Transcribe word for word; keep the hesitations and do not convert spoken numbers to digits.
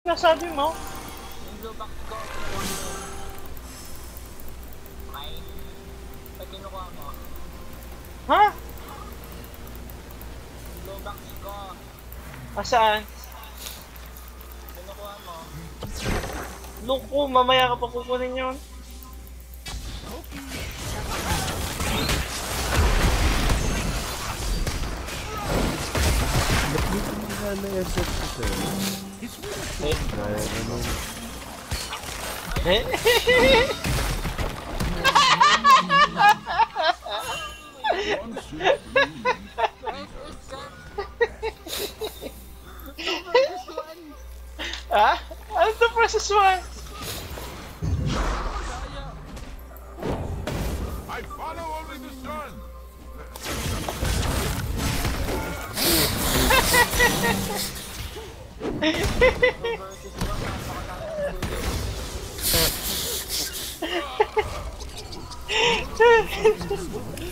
Nasabi mo? Yung lubak ko. May... Pag kinukuha mo. Ha? Yung lubak ko. Asaan? Kinukuha mo. Loko, mamaya ka pa kukunin yun. Ba't dito mo na na-airset ko sa'yo? Eh? Dahil ano... Eh? Ha? Ano the process one? I follow only the sun. Versus one, napakalaking